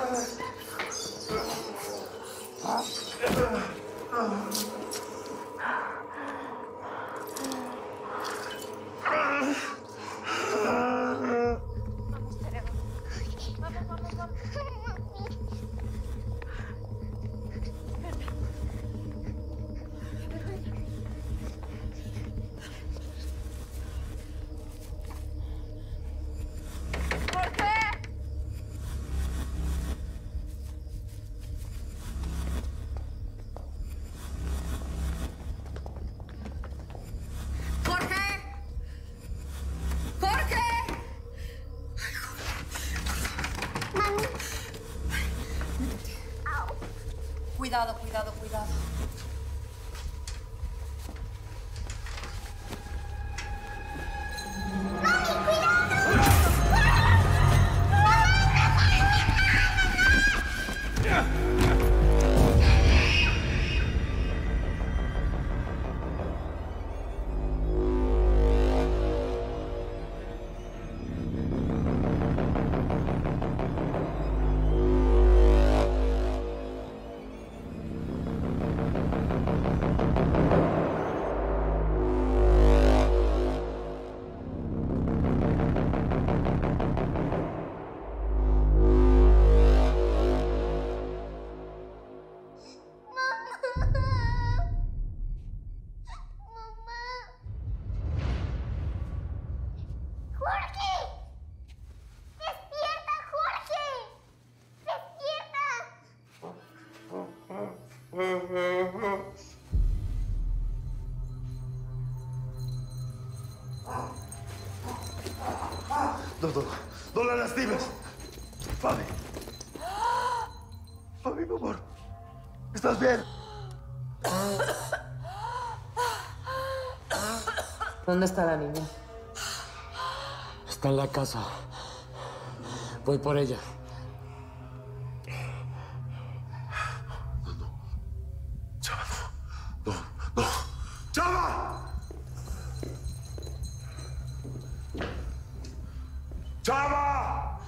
Cuidado, cuidado, cuidado.
No, no, no la lastimes. Fabi. Fabi, mi amor. ¿Estás bien?
¿Dónde está la niña?
Está en la casa. Voy por ella.
Chava, no. No, no. ¡Chava! ¡Chava!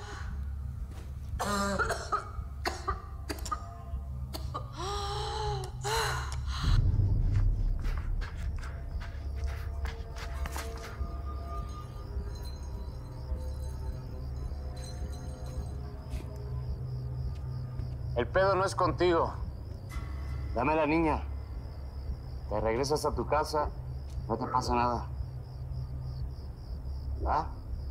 El pedo no es contigo. Dame a la niña. Te regresas a tu casa, no te pasa nada. ¿Va?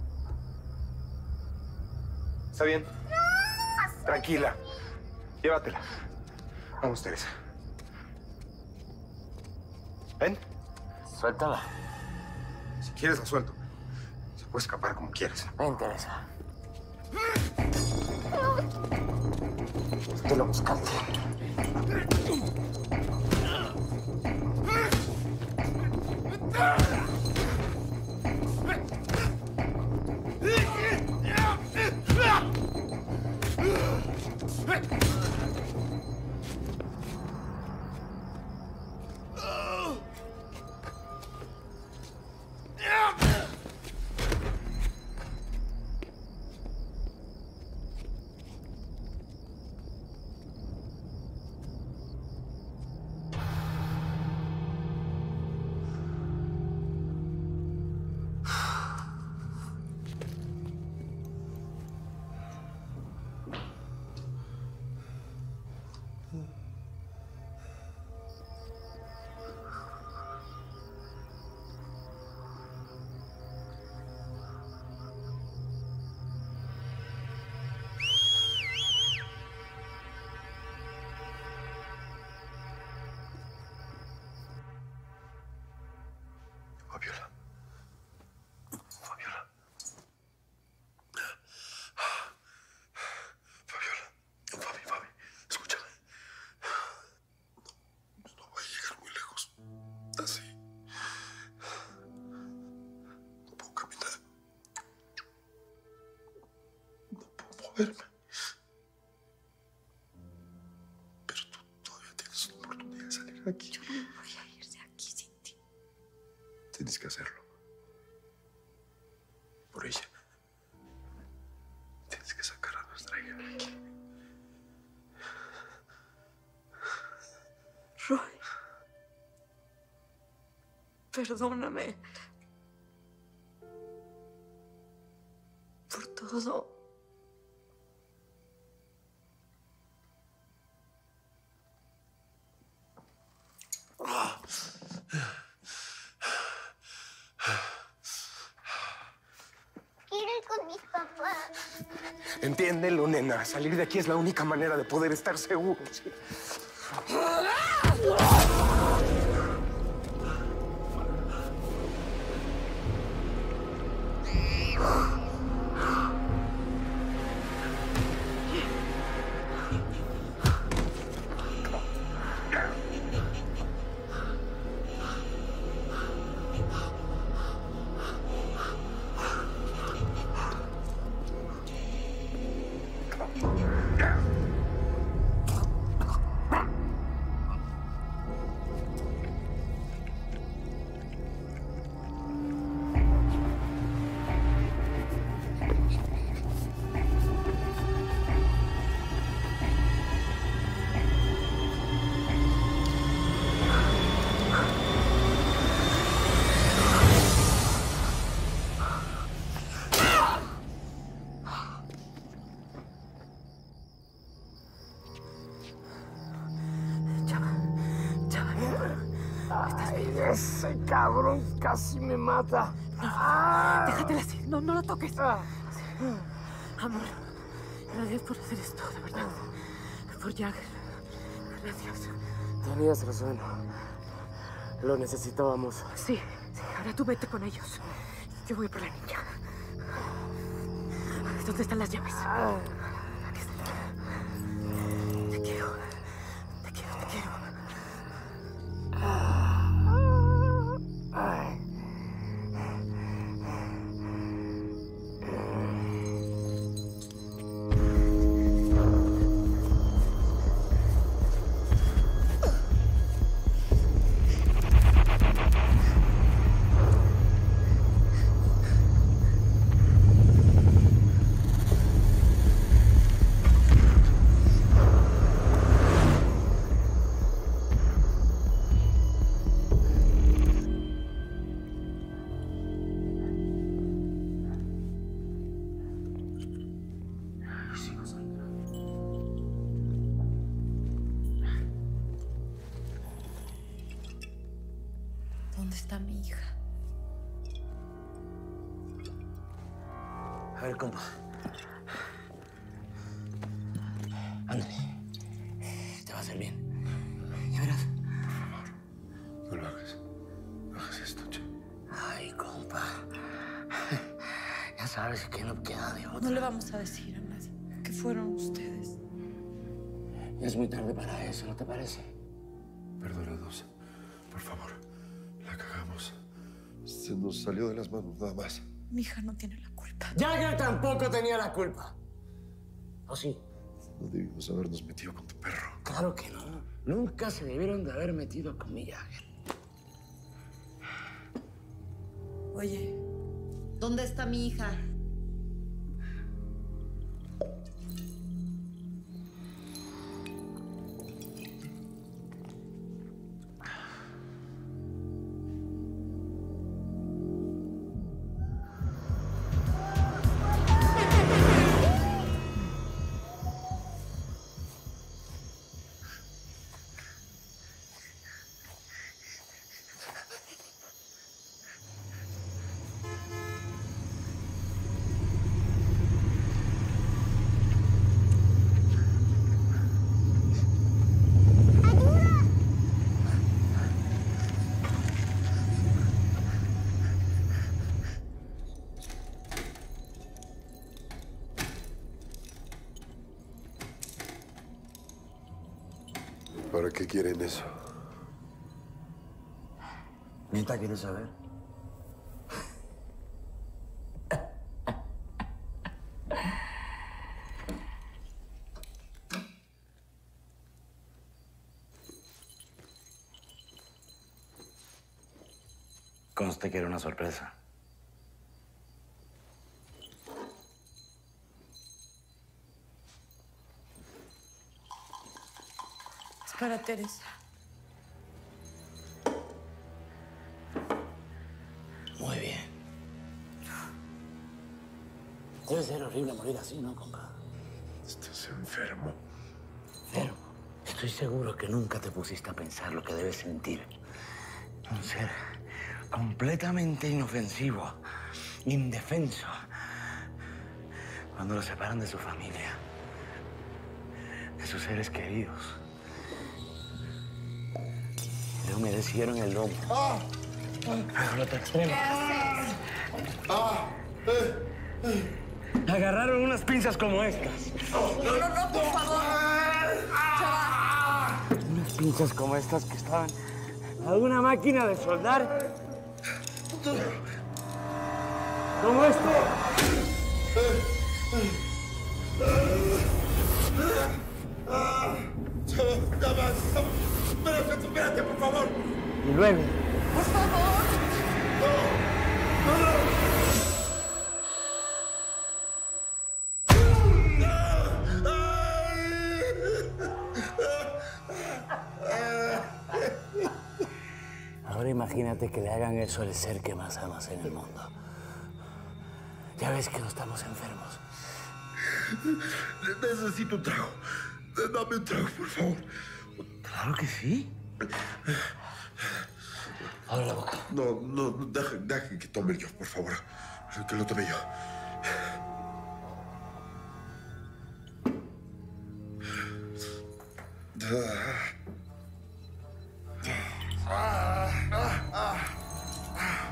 Está bien. Tranquila. Llévatela. Vamos, Teresa. Ven.
Suéltala.
Si quieres, la suelto. Se puede escapar como quieras.
Ven, Teresa. Te lo buscaste.
verme. Pero tú todavía tienes una oportunidad de salir de aquí.
Yo no me voy a ir de aquí sin ti.
Tienes que hacerlo. Por ella. Tienes que sacar a nuestra hija de aquí.
Roy. Perdóname. Por todo.
Quiero ir con mis papás.
Entiéndelo, nena. Salir de aquí es la única manera de poder estar seguro. ¿Sí?
Ese cabrón casi me mata.
No, déjatela así. No, no lo toques. Amor, gracias por hacer esto, de verdad. Por Jagger. Gracias.
Tenías razón. Lo necesitábamos.
Sí, sí. Ahora tú vete con ellos. Yo voy por la niña. ¿Dónde están las llaves? Aquí están. Te quiero. Te quiero, te quiero.
Ay.
¿Dónde está mi hija?
A ver, compa. Ándale. Te va a hacer bien. Ya verás.
No lo hagas. No hagas esto, che.
Ay, compa. Ya sabes que no queda de otra.
No le vamos a decir a nadie que fueron ustedes.
Ya es muy tarde para eso, ¿no te parece?
Perdónanos. Por favor. La cagamos. Se nos salió de las manos, nada más.
Mi hija no tiene la culpa.
Jagger tampoco tenía la culpa. ¿O sí?
No debimos habernos metido con tu perro.
Claro que no. Nunca se debieron de haber metido con mi Jagger.
Oye, ¿dónde está mi hija?
¿Para qué quieren eso?
¿Neta quieres saber? tenía usted que era una sorpresa.
Es para Teresa.
Muy bien. Debe ser horrible morir así, ¿no, compa?
Estás enfermo.
Enfermo. Estoy seguro que nunca te pusiste a pensar lo que debes sentir. Un ser completamente inofensivo, indefenso, cuando lo separan de su familia, de sus seres queridos. Le humedecieron el lomo.
¡Ah!
Pero lo te extremo.
¡Ah! ¡Eh! ¡Eh!
Agarraron unas pinzas como estas.
No, no, no, por favor. Chaval.
Unas pinzas como estas que estaban a una máquina de soldar. Como esto.
Espérate, espérate, por favor.
Y luego.
Por favor.
No, no, no.
Ahora imagínate que le hagan eso al ser que más amas en el mundo. Ya ves que no estamos enfermos.
Necesito un trago. Dame un trago, por favor.
Claro que sí. Abre la boca.
No, no, deja, deja que tome yo, por favor. Que lo tome yo. Ah, ah, ah, ah.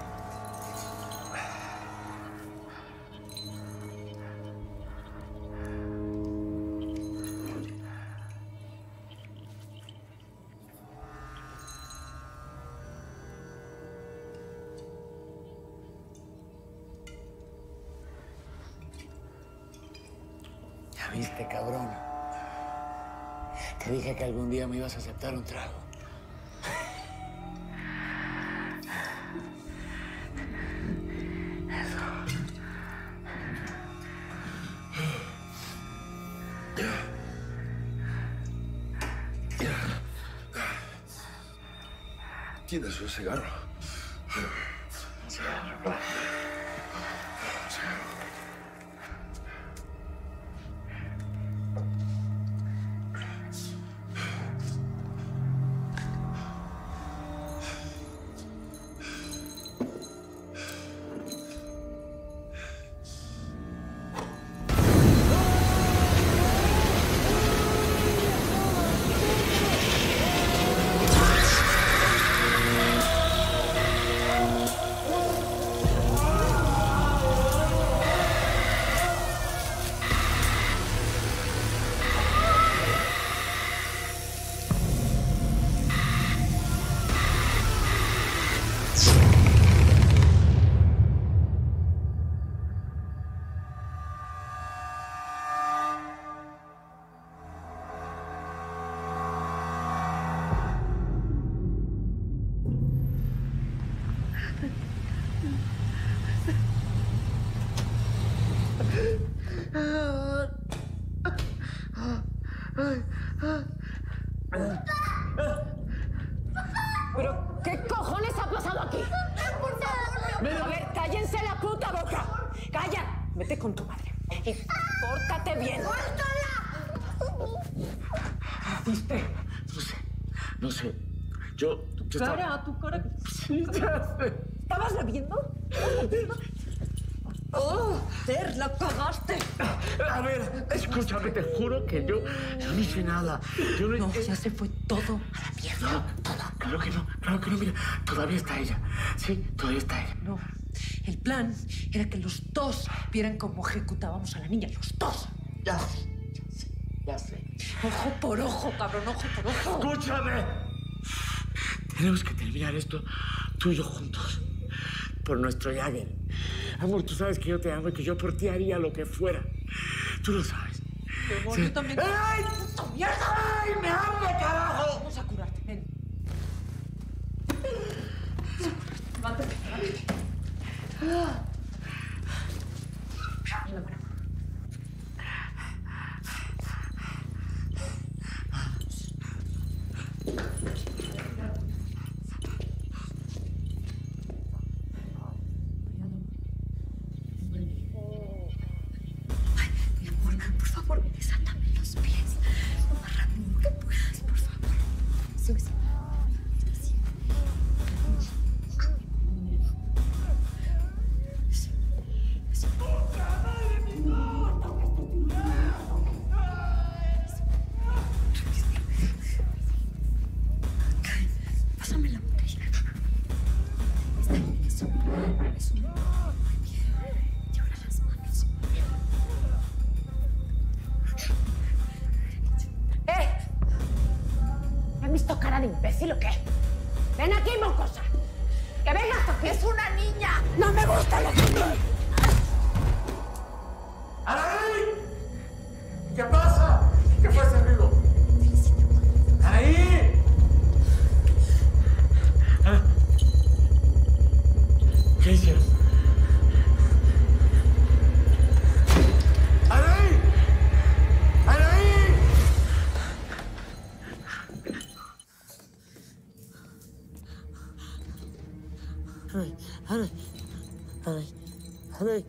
¿Ya viste, cabrón? Te dije que algún día me ibas a aceptar un trago.
¿Tienes un cigarro?
Un cigarro.
¿Pero qué cojones ha pasado aquí?
Por favor,
A ver, cállense la puta boca. Calla. Vete con tu madre. Y pórtate bien. ¿Qué hiciste?
No sé, no sé. Yo... yo
Cara,
estaba...
tu cara.
Sí, ya sé.
¿Estabas bebiendo? ¡Oh! Ter, la cagaste.
A ver, escúchame, te juro que yo no hice nada. Yo no,
No, ya se fue todo a la mierda.
No, claro que no, claro que no, mira, todavía está ella. Sí, todavía está ella.
No, el plan era que los dos vieran cómo ejecutábamos a la niña, los dos.
Ya sé, ya sé, ya sé.
Ojo por ojo, cabrón, ojo por ojo.
¡Escúchame! Tenemos que terminar esto tú y yo juntos. Por nuestro Jagger. Amor, tú sabes que yo te amo y que yo por ti haría lo que fuera. Tú lo sabes.
Amor,
Sí.
yo también.
¡Ay!
¡Puta mierda!
¡Ay, me amo, carajo!
Vamos a curarte, ven. Vamos a curarte.
Levántate, levántate. Ah. La mano. Ay, mi amor, por favor, desátame los pies. Lo más rápido que puedas, por favor. Sube, sube. Pásame la botella. Está bien, eso. Eso. Muy bien. Y ahora las manos.
¡Eh! ¿Me has visto cara de imbécil o qué? ¡Ven aquí, mocosa! ¡Que vengas aquí! ¡Es una niña! ¡No me gusta la niña!
¡Anaí! ¿Qué pasa? ¿Qué fue ese ruido? ¡Anaí! ¿Ah? ¿Qué hicieron? ¡Anaí! ¡Anaí! ¡Anaí! ¡Anaí! ¡Anaí! ¡Anaí!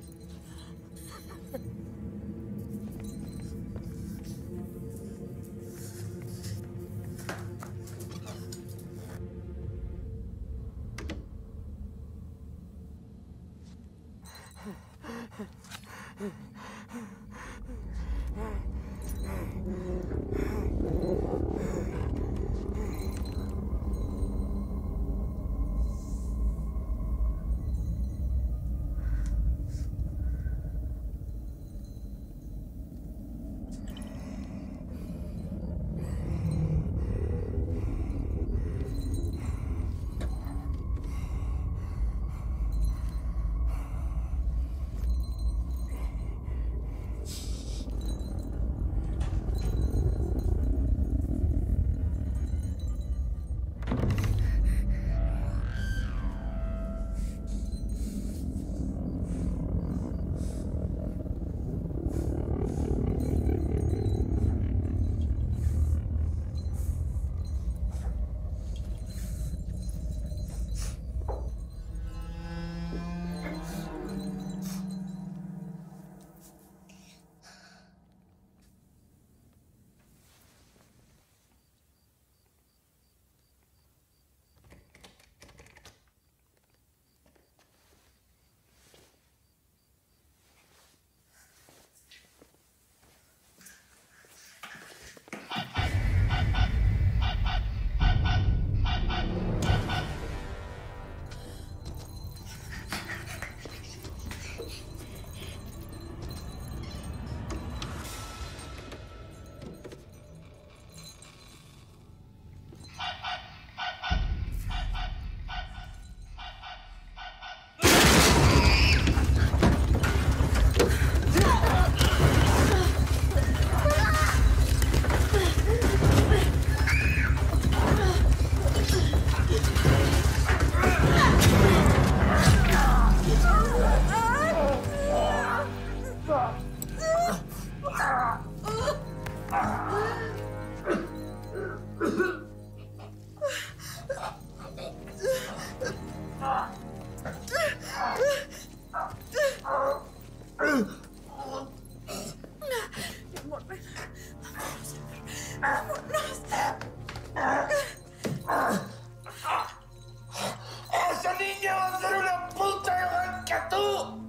¡Esa niña va a ser una puta igual que tú!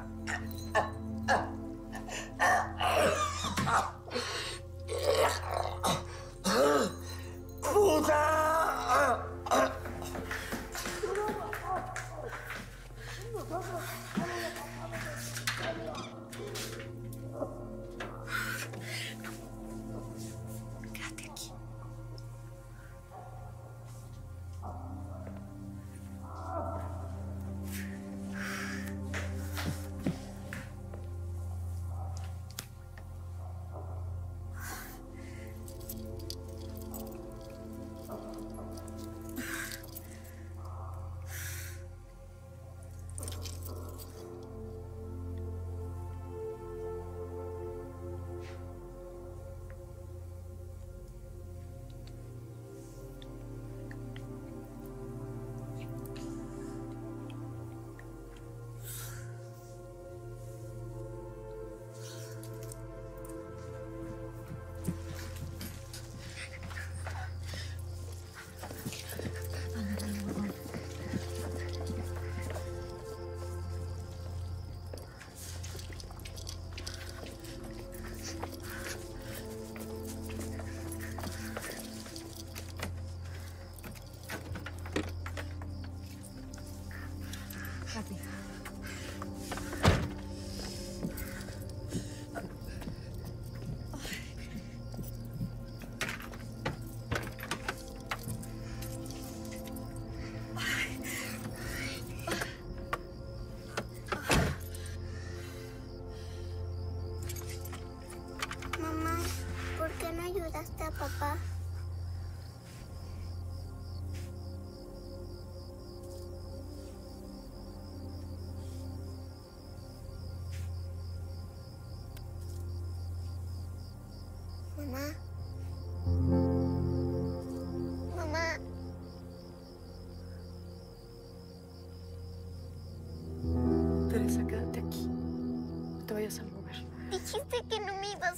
¡Puta!
Quédate.
recordaste a papá? Mamá. Mamá.
Teresa, quédate aquí. No te vayas a mover.
Dijiste que no me ibas